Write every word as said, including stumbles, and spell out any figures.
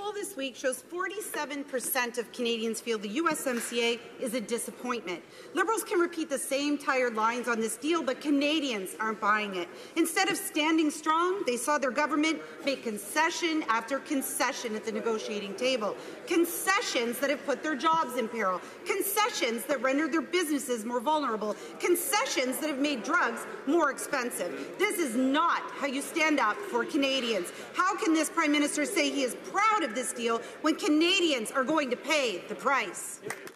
poll this week shows forty-seven percent of Canadians feel the U S M C A is a disappointment. Liberals can repeat the same tired lines on this deal, but Canadians aren't buying it. Instead of standing strong, they saw their government make concession after concession at the negotiating table. Concessions that have put their jobs in peril. Concessions that render their businesses more vulnerable. Concessions that have made drugs more expensive. This is not how you stand up for Canadians. How can this Prime Minister say he is proud of this deal when Canadians are going to pay the price?